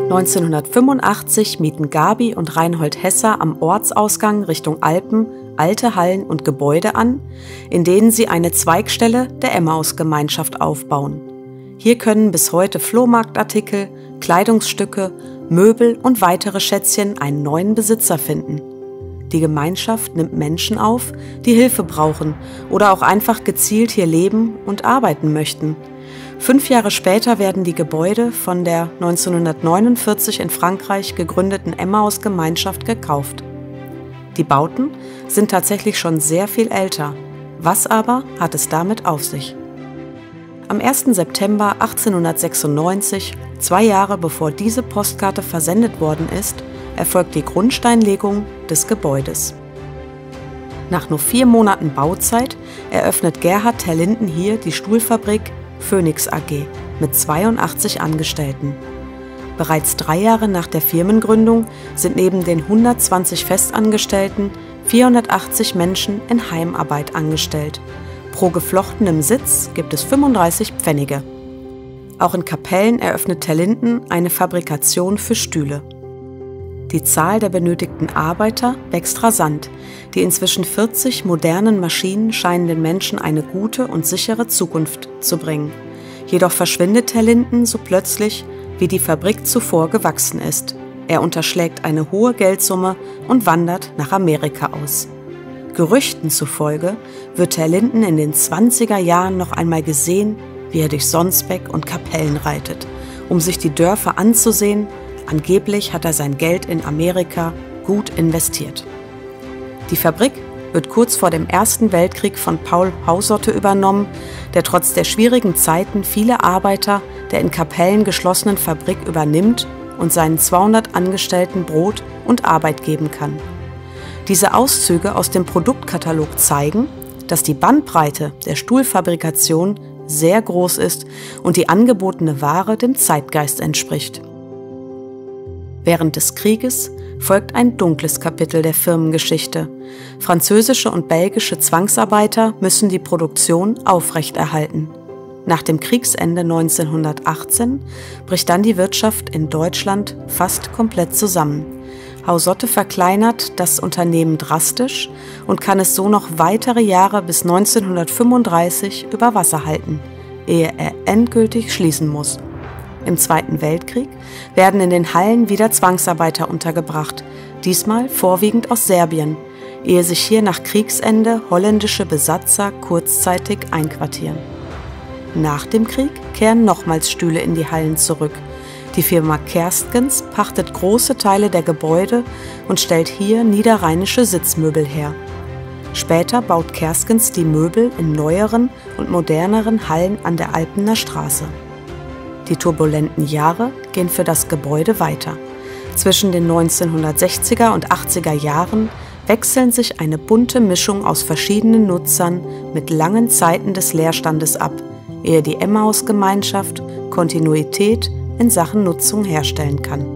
1985 mieten Gabi und Reinhold Hesser am Ortsausgang Richtung Alpen alte Hallen und Gebäude an, in denen sie eine Zweigstelle der Emmaus-Gemeinschaft aufbauen. Hier können bis heute Flohmarktartikel, Kleidungsstücke, Möbel und weitere Schätzchen einen neuen Besitzer finden. Die Gemeinschaft nimmt Menschen auf, die Hilfe brauchen oder auch einfach gezielt hier leben und arbeiten möchten. 5 Jahre später werden die Gebäude von der 1949 in Frankreich gegründeten Emmaus-Gemeinschaft gekauft. Die Bauten sind tatsächlich schon sehr viel älter. Was aber hat es damit auf sich? Am 1. September 1896, 2 Jahre bevor diese Postkarte versendet worden ist, erfolgt die Grundsteinlegung des Gebäudes. Nach nur 4 Monaten Bauzeit eröffnet Gerhard Terlinden hier die Stuhlfabrik Phoenix AG mit 82 Angestellten. Bereits 3 Jahre nach der Firmengründung sind neben den 120 Festangestellten 480 Menschen in Heimarbeit angestellt. Pro geflochtenem Sitz gibt es 35 Pfennige. Auch in Kapellen eröffnet Terlinden eine Fabrikation für Stühle. Die Zahl der benötigten Arbeiter wächst rasant. Die inzwischen 40 modernen Maschinen scheinen den Menschen eine gute und sichere Zukunft zu bringen. Jedoch verschwindet Terlinden so plötzlich, wie die Fabrik zuvor gewachsen ist. Er unterschlägt eine hohe Geldsumme und wandert nach Amerika aus. Gerüchten zufolge wird Terlinden in den 20er Jahren noch einmal gesehen, wie er durch Sonsbeck und Kapellen reitet, um sich die Dörfer anzusehen. Angeblich hat er sein Geld in Amerika gut investiert. Die Fabrik wird kurz vor dem Ersten Weltkrieg von Paul Hausotte übernommen, der trotz der schwierigen Zeiten viele Arbeiter der in Kapellen geschlossenen Fabrik übernimmt und seinen 200 Angestellten Brot und Arbeit geben kann. Diese Auszüge aus dem Produktkatalog zeigen, dass die Bandbreite der Stuhlfabrikation sehr groß ist und die angebotene Ware dem Zeitgeist entspricht. Während des Krieges folgt ein dunkles Kapitel der Firmengeschichte. Französische und belgische Zwangsarbeiter müssen die Produktion aufrechterhalten. Nach dem Kriegsende 1918 bricht dann die Wirtschaft in Deutschland fast komplett zusammen. Hausotte verkleinert das Unternehmen drastisch und kann es so noch weitere Jahre bis 1935 über Wasser halten, ehe er endgültig schließen muss. Im Zweiten Weltkrieg werden in den Hallen wieder Zwangsarbeiter untergebracht, diesmal vorwiegend aus Serbien, ehe sich hier nach Kriegsende holländische Besatzer kurzzeitig einquartieren. Nach dem Krieg kehren nochmals Stühle in die Hallen zurück. Die Firma Kerstgens pachtet große Teile der Gebäude und stellt hier niederrheinische Sitzmöbel her. Später baut Kerstgens die Möbel in neueren und moderneren Hallen an der Alpener Straße. Die turbulenten Jahre gehen für das Gebäude weiter. Zwischen den 1960er und 80er Jahren wechseln sich eine bunte Mischung aus verschiedenen Nutzern mit langen Zeiten des Leerstandes ab, ehe die Emmaus-Gemeinschaft Kontinuität in Sachen Nutzung herstellen kann.